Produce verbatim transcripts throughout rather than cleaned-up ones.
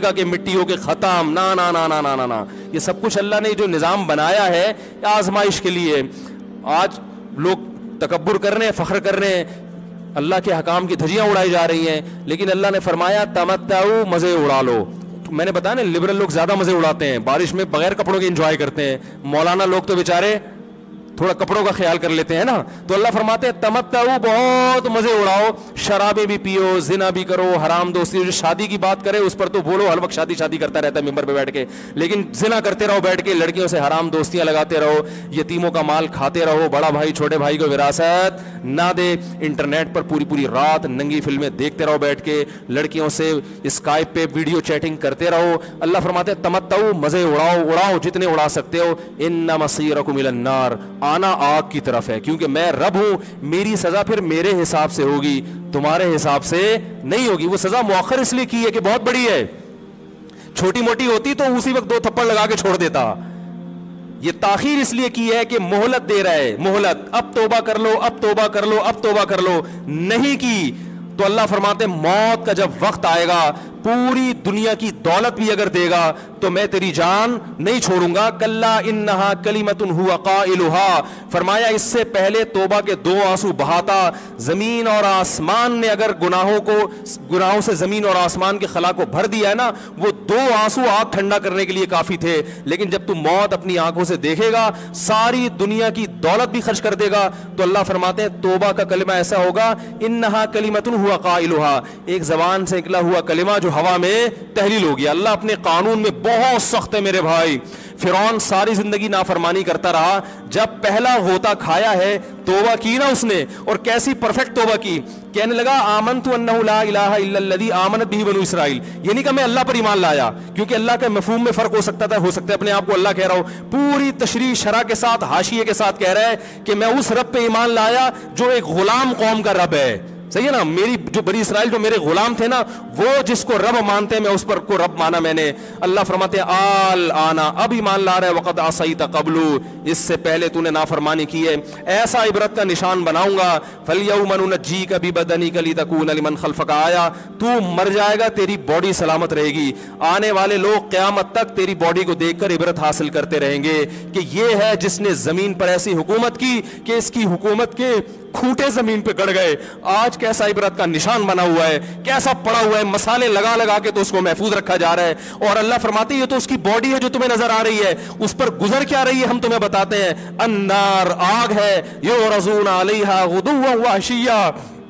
گا کہ مٹی ہو کے ختم. نا نا نا نا نا نا یہ سب کچھ اللہ نے جو نظام بنایا ہے آزمائش کے لیے. آج لوگ تکبر کر رہے ہیں, فخر کر رہے ہیں, اللہ کے حکام کی دھجیاں اڑائی جا رہی ہیں, لیکن اللہ نے فرمایا تمتعوا, مزے اڑا لو. میں نے بتایا نا لبرل لوگ زیادہ مزے اڑاتے ہیں, بارش میں بغیر کپڑوں کے انجوائے کرتے ہیں. مولانا لوگ تو بیچارے تھوڑا کپڑوں کا خیال کر لیتے ہیں نا. تو اللہ فرماتے ہیں تمتعوا, بہت مزے اڑاؤ, شرابیں بھی پیو, زنا بھی کرو, حرام دوستی. جو شادی کی بات کرے اس پر تو بولو ہر وقت شادی شادی کرتا رہتا ہے ممبر پہ بیٹھ کے, لیکن زنا کرتے رہو بیٹھ کے, لڑکیوں سے حرام دوستیاں لگاتے رہو, یتیموں کا مال کھاتے رہو, بڑا بھائی چھوٹے بھائی کو وراثت نہ دے, انٹرنیٹ پر پوری پوری رات ننگی فلمیں دیکھتے رہو بیٹھ کے, لڑکیوں سے اسکائپ پہ ویڈیو چیٹنگ کرتے رہو. اللہ فرماتے ہیں تمتعوا, مزے اڑاؤ, اڑاؤ جتنے اڑا سکتے ہو. ان مصیرکم الی النار, آنا آگ کی طرف ہے, کیونکہ میں رب ہوں, میری سزا پھر میرے حساب سے ہوگی, تمہارے حساب سے نہیں ہوگی. وہ سزا مؤخر اس لیے کی ہے کہ بہت بڑی ہے, چھوٹی موٹی ہوتی تو اسی وقت دو تھپڑ لگا کے چھوڑ دیتا. یہ تاخیر اس لیے کی ہے کہ مہلت دے رہا ہے, مہلت, اب توبہ کر لو, اب توبہ کر لو, اب توبہ کر لو. نہیں کی تو اللہ فرماتے موت کا جب وقت آئے گا, پوری دنیا کی دولت بھی اگر دے گا تو میں تیری جان نہیں چھوڑوں گا. کلا انہا کلمۃ ہوا قائلھا, فرمایا اس سے پہلے توبہ کے دو آنسو بہاتا. زمین اور آسمان نے اگر گناہوں کو, گناہوں سے زمین اور آسمان کے خلا کو بھر دیا ہے نا, وہ دو آنسو آگ ٹھنڈا کرنے کے لیے کافی تھے. لیکن جب تم موت اپنی آنکھوں سے دیکھے گا, ساری دنیا کی دولت بھی خرچ کر دے گا, تو اللہ فرماتے ہیں توبہ کا کلمہ ایسا ہوگا, انہا کلمۃ ہوا قائلھا, ایک زبان سے نکلا ہوا کلمہ جو ہوا میں تحلیل ہو گیا. اللہ اپنے قانون میں بہت سخت ہے میرے بھائی. فرعون ساری زندگی نافرمانی کرتا رہا, جب پہلا غوطہ کھایا ہے توبہ کی نا اس نے, اور کیسی پرفیکٹ توبہ کی, کہنے لگا آمنت انہ لا الہ الا الذی آمنت بہ بنو اسرائیل. یہ نہیں کہ میں اللہ پر ایمان لایا, کیونکہ اللہ کے مفہوم میں فرق ہو سکتا تھا, ہو سکتا ہے اپنے آپ کو اللہ کہہ رہا ہو, پوری تشریح شرح کے ساتھ حاشیے کے ساتھ کہہ رہا ہے کہ میں اس رب پہ ایمان لایا جو ایک غلام قوم کا رب ہے. صحیح ہے نا, میری جو بنی اسرائیل جو میرے غلام تھے نا, وہ جس کو رب مانتے ہیں میں اس پر کو رب مانا میں نے. اللہ فرماتے ہیں آل آنا, اب ایمان لا رہا ہے, وقد عصیت قبل, اس سے پہلے تو نے نافرمانی کی ہے. ایسا عبرت کا نشان بناؤں گا, فالیوم ننجیک ببدنک لتکون لمن خلفک آیا, تو مر جائے گا تیری باڈی سلامت رہے گی, آنے والے لوگ قیامت تک تیری باڈی کو دیکھ کر عبرت حاصل کرتے رہیں گے کہ یہ ہے جس نے زمین پر ایسی حکومت کی کہ اس کی حکومت کے کھوٹے زمین پہ گڑ گئے. آج کیسا عبرت کا نشان بنا ہوا ہے, کیسا پڑا ہوا ہے, مسالے لگا لگا کے تو اس کو محفوظ رکھا جا رہا ہے. اور اللہ فرماتے ہیں یہ تو اس کی باڈی ہے جو تمہیں نظر آ رہی ہے, اس پر گزر کیا رہی ہے ہم تمہیں بتاتے ہیں. النار, آگ ہے, یعرضون علیہا غدوا وعشیا,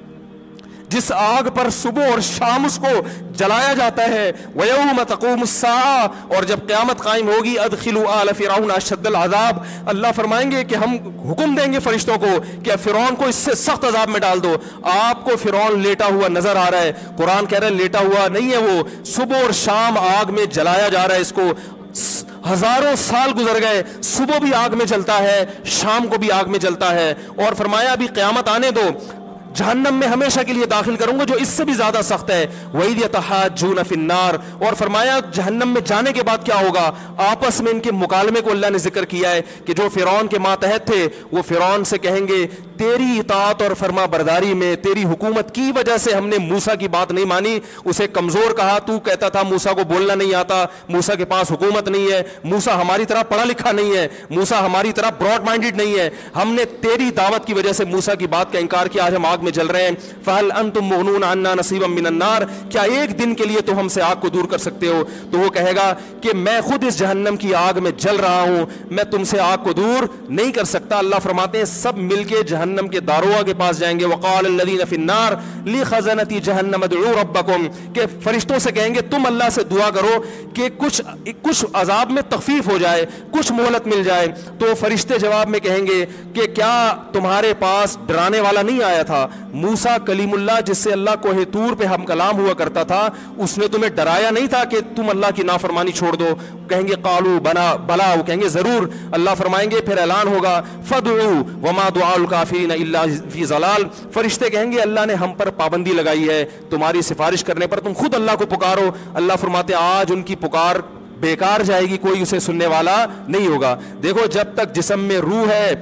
جس آگ پر صبح اور شام اس کو جلایا جاتا ہے. وَيَوْمَ تَقُومُ السَّاعَةُ, اور جب قیامت قائم ہوگی, أَدْخِلُوا آلَ فِرْعَوْنَ أَشَدَّ الْعَذَابِ, اللہ فرمائیں گے کہ ہم حکم دیں گے فرشتوں کو کہ فرعون کو اس سے سخت عذاب میں ڈال دو. آپ کو فرعون لیٹا ہوا نظر آ رہا ہے, قرآن کہہ رہا ہے لیٹا ہوا نہیں ہے, وہ صبح اور شام آگ میں جلایا جا رہا ہے. اس کو ہزاروں سال گزر گئے, صبح بھی آگ میں جلتا ہے, شام کو بھی آگ میں جلتا ہے. اور فرمایا ابھی قیامت آنے دو, جہنم میں ہمیشہ کے لیے داخل کروں گا جو اس سے بھی زیادہ سخت ہے. وَإِذْ يَتَحَاجُّونَ فِي النَّارِ, اور فرمایا جہنم میں جانے کے بعد کیا ہوگا, آپس میں ان کے مکالمے کو اللہ نے ذکر کیا ہے کہ جو فرعون کے ماتحت تھے وہ فرعون سے کہیں گے تیری اطاعت اور فرما برداری میں, تیری حکومت کی وجہ سے ہم نے موسیٰ کی بات نہیں مانی, اسے کمزور کہا, تو کہتا تھا موسیٰ کو بولنا نہیں آتا, موسیٰ کے پاس حکومت نہیں ہے, موسیٰ ہماری طرح پڑھا لکھا نہیں ہے, موسیٰ ہماری طرح براڈ مائنڈڈ نہیں ہے, ہم نے تیری دعوت کی وجہ سے موسیٰ کی بات کا انکار کیا, آج ہم آگ میں جل رہے ہیں. فَهَلْ أَنْتُمْ مُغْنُونَ عَنَّا نَصِيبًا مِّنَ النَّارِ, کیا ایک دن کے لیے تو ہم سے آگ کو دور کر سکتے ہو. تو وہ کہے گا کہ میں خود اس جہنم کی آگ میں جل رہا ہوں, میں تم سے آگ کو دور نہیں کر سکتا. اللہ فرماتے ہیں سب مل کے جہنم کے داروغ کے پاس جائیں گے. وقال الذين في النار لخزنة جهنم ادعوا ربكم, کہ فرشتوں سے کہیں گے تم اللہ سے دعا کرو کہ کچھ کچھ عذاب میں تخفیف ہو جائے, کچھ مہلت مل جائے. تو فرشتے جواب میں کہیں گے کہ کیا تمہارے پاس ڈرانے والا نہیں آیا تھا, موسیٰ کلیم اللہ جس سے اللہ کوہ طور پہ ہم کلام ہوا کرتا تھا, اس نے تمہیں ڈرایا نہیں تھا کہ تم اللہ کی نافرمانی چھوڑ دو. کہیں گے قالوا بنا بلا, وہ کہیں گے ضرور. اللہ فرمائیں گے پھر اعلان ہوگا فادعوا وما دعاء الکافرین الا فی ضلال, فرشتے کہیں گے اللہ نے ہم پر پابندی لگائی ہے تمہاری سفارش کرنے پر, تم خود اللہ کو پکارو. اللہ فرماتے آج ان کی پکار بیکار جائے گی, کوئی اسے سننے والا نہیں ہوگا. دیکھو جب تک جسم میں روح ہے,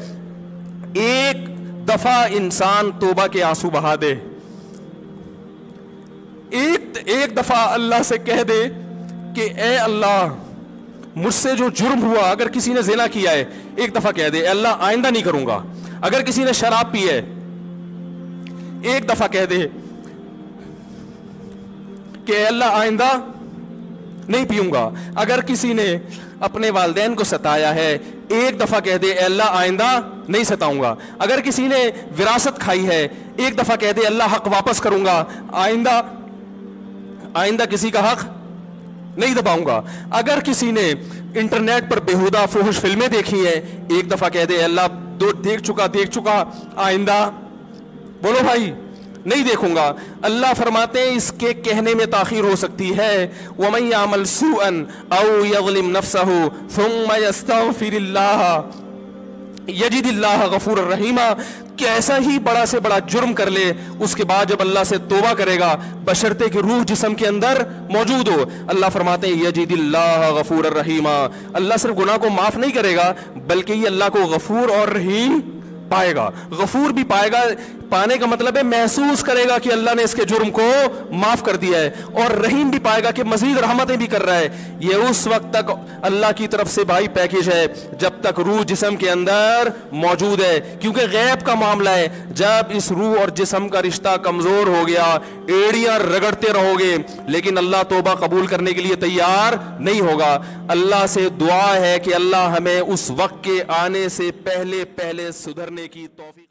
ایک دفعہ انسان توبہ کے آنسو بہا دے, ایک ایک دفعہ اللہ سے کہہ دے کہ اے اللہ مجھ سے جو جرم ہوا، اگر کسی نے زنا کیا ہے ایک دفعہ کہہ دے اے اللہ آئندہ نہیں کروں گا. اگر کسی نے شراب پی ہے ایک دفعہ کہہ دے کہ اے اللہ آئندہ نہیں پیوں گا. اگر کسی نے اپنے والدین کو ستایا ہے ایک دفعہ کہہ دے اے اللہ آئندہ نہیں ستاؤں گا. اگر کسی نے وراثت کھائی ہے ایک دفعہ کہہ دے اللہ حق واپس کروں گا، آئندہ آئندہ کسی کا حق نہیں دباؤں گا. اگر کسی نے انٹرنیٹ پر بیہودہ فحش فلمیں دیکھی ہیں ایک دفعہ کہہ دے اللہ دو دیکھ چکا دیکھ چکا آئندہ بولو بھائی نہیں دیکھوں گا. اللہ فرماتے ہیں اس کے کہنے میں تاخیر ہو سکتی ہے. وَمَن يَعْمَلْ سُوءًا أَوْ يَظْلِمْ نَفْسَهُ ثُمَّ يَسْتَغْفِرِ اللَّهَ یجد اللہ غفور الرحیمہ، کہ ایسا ہی بڑا سے بڑا جرم کر لے اس کے بعد جب اللہ سے توبہ کرے گا بشرطے کہ روح جسم کے اندر موجود ہو، اللہ فرماتے ہیں یجد اللہ غفور الرحیمہ، اللہ صرف گناہ کو معاف نہیں کرے گا بلکہ یہ اللہ کو غفور اور رحیم پائے گا. غفور بھی پائے گا، پانے کا مطلب ہے محسوس کرے گا کہ اللہ نے اس کے جرم کو معاف کر دیا ہے، اور رحیم بھی پائے گا کہ مزید رحمتیں بھی کر رہا ہے. یہ اس وقت تک اللہ کی طرف سے بھائی پیکیج ہے جب تک روح جسم کے اندر موجود ہے، کیونکہ غیب کا معاملہ ہے. جب اس روح اور جسم کا رشتہ کمزور ہو گیا ایڑیاں رگڑتے رہو گے لیکن اللہ توبہ قبول کرنے کے لیے تیار نہیں ہوگا. اللہ سے دعا ہے کہ اللہ ہمیں اس وقت کے آنے سے پہلے پہلے سدھرنے کی توفیق